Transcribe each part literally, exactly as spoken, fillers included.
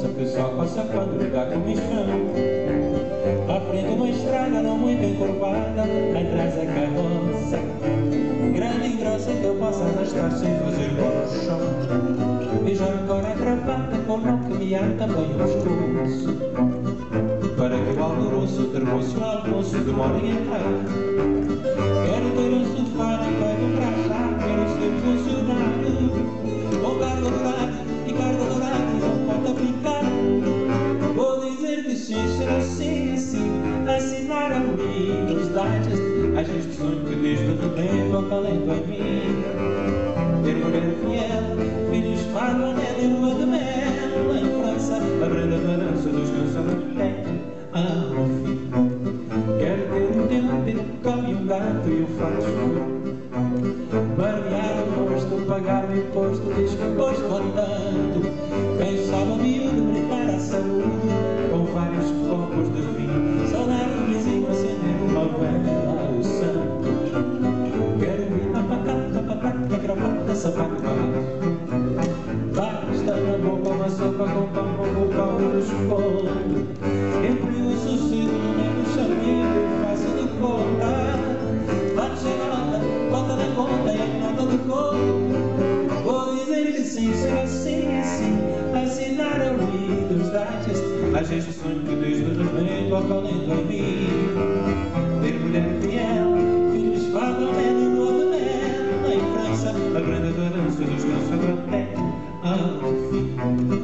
moça que só passa quando lhe dá comichão. À frente uma estrada não muito encurvada, atrás a carroça grande e grossa que eu posso arrastar sem fazer pó no chão. E já agora a gravata com nó que me ata bem o pescoço, para que o alvoroço termoço o almoço demore em entrar. Quero ter um sofá de peito para achar, quero ser funcionário com cargo dourado e cargo dourado não pode aplicar. Vou dizer que sim, será sim, assim, assinar amigos datas, às vezes que sonho que diz de repente o calento em mim. Ter mulher fiel, filhos fado, anel e lua de mel, em França, a branda balança dos canções de pé ao fim. Quero ter um telefone e um gato e um fato, barbear o rosto, pagar o imposto, disposto a tanto. Quem sabe o miúdo brindar à saúde com vários copos de vinho, saudar o vizinho, acender uma vela ao santo. Quero vir na patata, patata, gravata, sapato barato, basta na boca uma sopa com pão, com o pão dos pontos. Entre o sossego no meio do chameiro e fácil de contar. Bate a nota, conta na conta e a nota de conta. Vou dizer que sim, ser assim, assim, assinar ouvidos datas, às vezes sonho que diz de repente o acalento em mim. Ter mulher fiel, filhos fado, anel e lua de mel, em França, a grande balança dos canções até ao fim.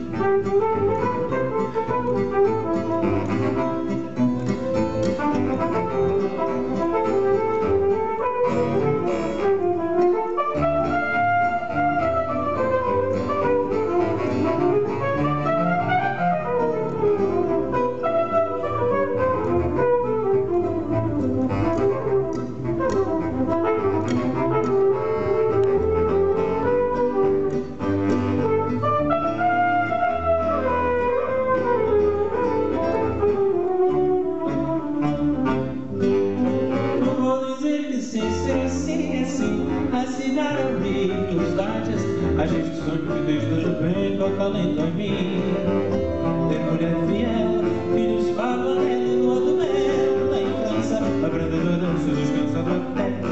Às vezes sonho que diz de repente o acalento em mim. Ter mulher fiel, filhos fado, anel e lua de mel, em França, a verdadeira dança dos cansados até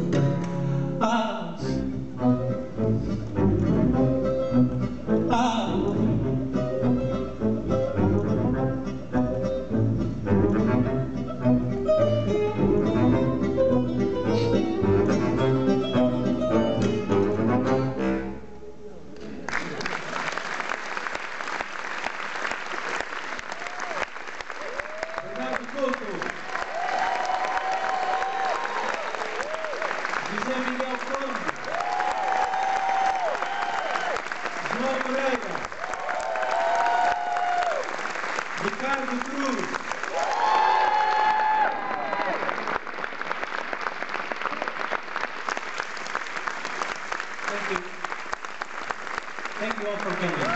ao ao Thank you all for coming.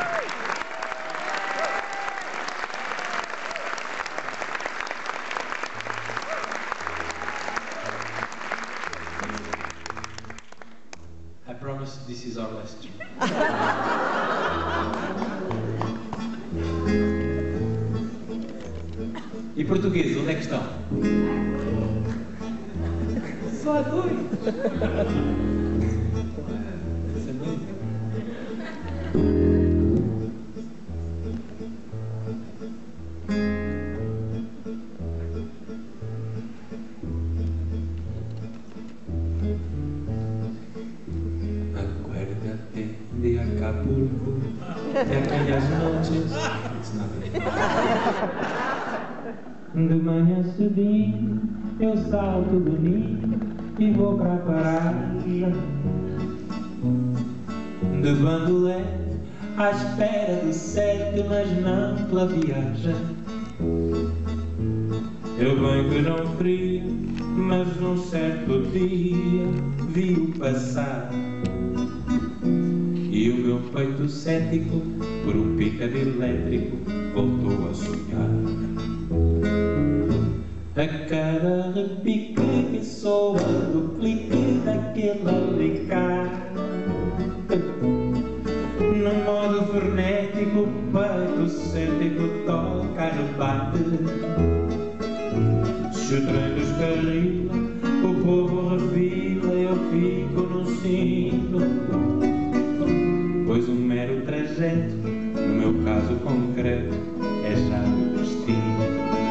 I promise this is our last trip. E português, onde é que estão? Só dois. Acuérdate de Acapulco, de aquellas noches. De manhã cedinho eu salto do ninho e vou pra paragem, de bandolé à espera do sete, mas não pela viagem. Eu bem que não queria, mas num certo dia vi-o passar, e o meu peito cético, por um picado elétrico, voltou a sonhar. A cada repique que soa do clique daquele alicate, num modo frenético, o peito o cêntico toca no bate. Se o trem descarrila, o povo revila, eu fico no cinto. Pois um mero trajeto, no meu caso concreto, é já o destino.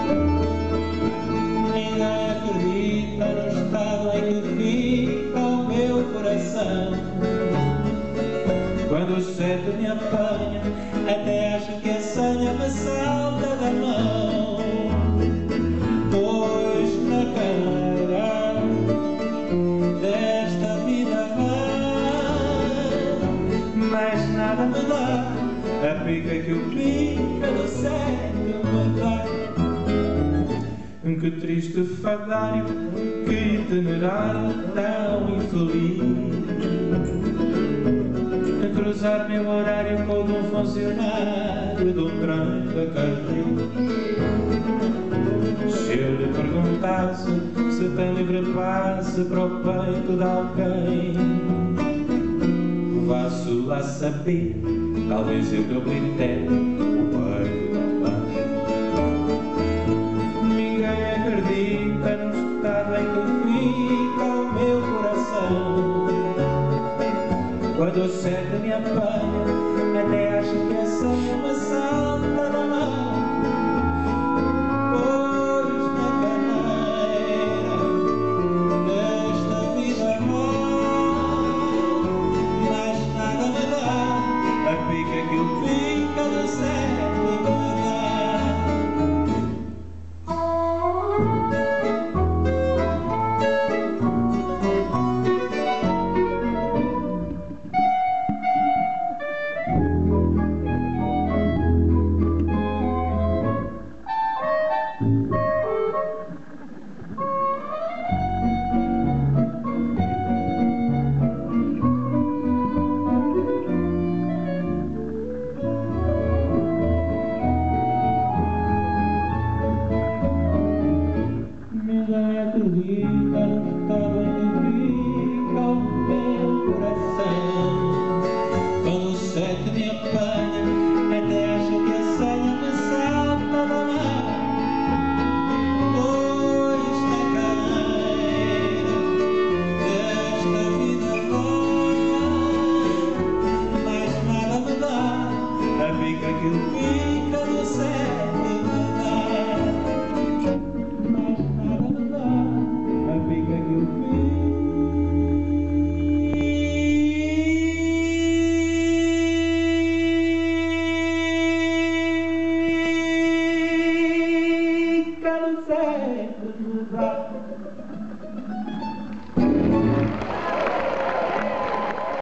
Ninguém acredita no estado em que fica o meu coração. Quando o sete me apanha, até acho que a sanha me salta da mão. Pois na cara desta vida vai, mais nada me dá a pica que o pica do sete me dá. Que triste fadário, que itinerário tão infeliz. Cruzar meu horário com o de um funcionário de um trem da carreira. Se eu lhe perguntasse se tem livre passe para o peito de alguém, vá-se lá saber, talvez eu que oblitere o peito de alguém. Ninguém acredita no estado em que fica o meu coração. Quando o sete me apanha, até acho que a sanha me salta da mão. Pois na caneira desta vida mais nada me dá a pica que o pica do sete me dá. Ninguém acredita no estado em que fica o meu coração. Quando o sete me apanha, até acho que a sanha me salta da mão. Pois na caneira desta vida vai, mais nada me dá a pica que o pica do sete me dá. Quero ser